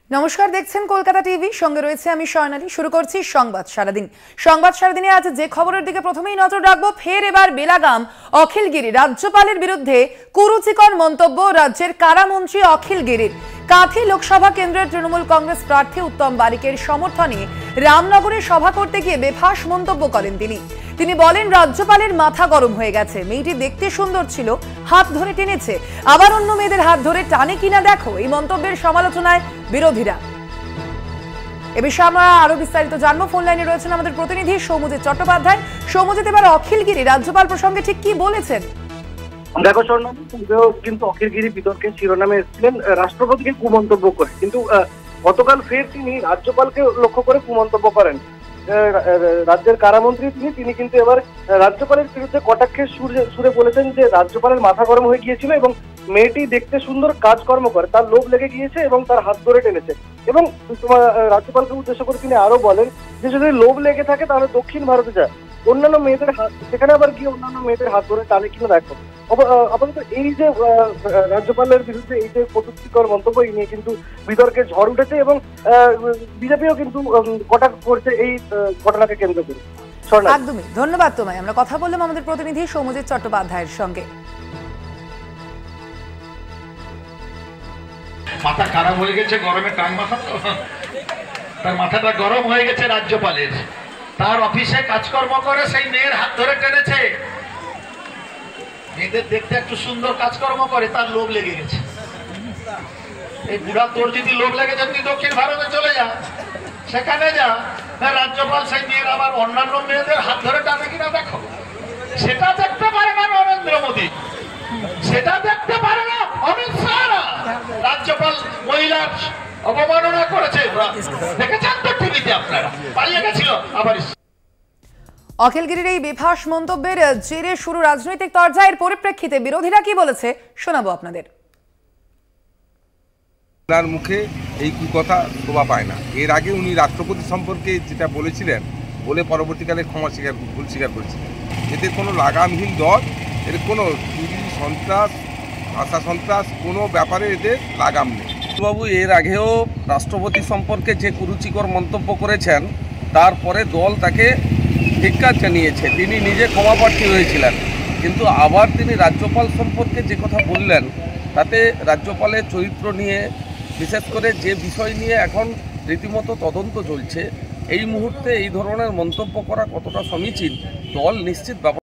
নমস্কার, দেখছেন কলকাতা টিভি। সঙ্গে রয়েছে আমি স্বর্ণালী। শুরু করছি সংবাদ সারাদিন। সংবাদ সারাদিনে আজ যে খবরের দিকে প্রথমেই নজর রাখবো, ফের এবার বেলাগাম অখিলগিরি। রাজ্যপালের বিরুদ্ধে কুরুচিকর মন্তব্য রাজ্যের কারামন্ত্রী অখিলগিরির। কাঁথি লোকসভা কেন্দ্রের তৃণমূল কংগ্রেস প্রার্থী উত্তম বারিকের সমর্থনে রামনগরে সভা করতে গিয়ে বেফাঁস মন্তব্য করেন তিনি বলেন, রাজ্যপালের মাথা গরম হয়ে গেছে। মেয়েটি দেখতে সুন্দর ছিল, হাত ধরে টেনেছে, আবার অন্য মেয়েদের হাত ধরে টানে কিনা দেখো। এই মন্তব্যের সমালোচনায় বিরোধীরা। এ বিষয়ে আমরা আরো বিস্তারিত জানবো। ফোন লাইনে রয়েছেন আমাদের প্রতিনিধি সৌমজিৎ চট্টোপাধ্যায়। সৌমজিৎ, এবার অখিলগিরি রাজ্যপাল প্রসঙ্গে ঠিক কি বলেছেন? দেখো স্বর্ণালী, কিন্তু অখিলগিরি বিতর্কের শিরোনামে এসেছিলেন রাষ্ট্রপতিকে কুমন্তব্য করে, কিন্তু গতকাল ফের তিনি রাজ্যপালকে লক্ষ্য করে কুমন্তব্য করেন। রাজ্যের কারামন্ত্রী তিনি কিন্তু এবার রাজ্যপালের বিরুদ্ধে কটাক্ষের সুরে বলেছেন যে রাজ্যপালের মাথা গরম হয়ে গিয়েছিল এবং মেয়েটি দেখতে সুন্দর, কাজকর্ম করে, তার লোভ লেগে গিয়েছে এবং তার হাত ধরে টেনেছে। এবং তোমার রাজ্যপালকে উদ্দেশ্য করে তিনি আরো বলেন যে যদি লোভ লেগে থাকে তাহলে দক্ষিণ ভারতে যায়, অন্যান্য মেয়েদের হাত, সেখানে আবার গিয়ে অন্যান্য মেয়েদের হাত ধরে টানে কিনা দেখো। আপাতত এই যে রাজ্যপালের বিরুদ্ধে এই যে কটূক্তিকর মন্তব্য, এই নিয়ে কিন্তু বিতর্কের ঝড় উঠেছে এবং বিজেপিও কিন্তু কটাক্ষ করছে এই ঘটনাকে কেন্দ্র করে। একদমই ধন্যবাদ তোমায়। আমরা কথা বললাম আমাদের প্রতিনিধি সৌমজিৎ চট্টোপাধ্যায়ের সঙ্গে। মাথা খারাপ হয়ে গেছে, গরমে টান মাথা, তার মাথাটা গরম হয়ে গেছে রাজ্যপালের। তার অফিসে কাজকর্ম করে, সেই মেয়ের হাত ধরে টেনেছে। মেয়েদের দেখতে একটু সুন্দর, কাজকর্ম করে, তার লোভ লেগে গেছে। এই বুড়া, তোর যদি লোভ লেগে যায় তুই দক্ষিণ ভারতে চলে যা, সেখানে যা। রাজ্যপাল সেই মেয়ের আবার অন্যান্য মেয়েদের হাত ধরে টানে কিনা দেখো। সেটা দেখতে পারে না নরেন্দ্র মোদী, সেটা দেখতে পারে না অমিত শাহ। রাজ্যপাল মহিলার অবমাননা করেছে, দেখেছেন তো টিভিতে আপনারা। পালিয়ে গেছিল আবার। অখিলগিরির এই বেফাঁস মন্তব্যের জেরে শুরু রাজনৈতিক তরজায়ের পরিপ্রেক্ষিতে বিরোধীরা কি বলেছে শোনাবো আপনাদের। তার মুখে এই কথা শোভা পায় না। এর আগে উনি রাষ্ট্রপতি সম্পর্কে যেটা বলেছিলেন, বলে পরবর্তীকালে ভুল স্বীকার করেছিলেন। এদের কোনো লাগামহীন দল, এর কোনো চুরি, সন্ত্রাস, ভাষা সন্ত্রাস, কোনো ব্যাপারে এদের লাগাম নেই। বাবু এর আগেও রাষ্ট্রপতি সম্পর্কে যে কুরুচিকর মন্তব্য করেছেন, তারপরে দল তাকে ধিক্কার জানিয়েছে। তিনি নিজে ক্ষমাপ্রার্থী হয়েছিলেন, কিন্তু আবার তিনি রাজ্যপাল সম্পর্কে যে কথা বললেন, তাতে রাজ্যপালের চরিত্র নিয়ে, বিশেষ করে যে বিষয় নিয়ে এখন রীতিমতো তদন্ত চলছে, এই মুহূর্তে এই ধরনের মন্তব্য করা কতটা সমীচীন, দল নিশ্চিত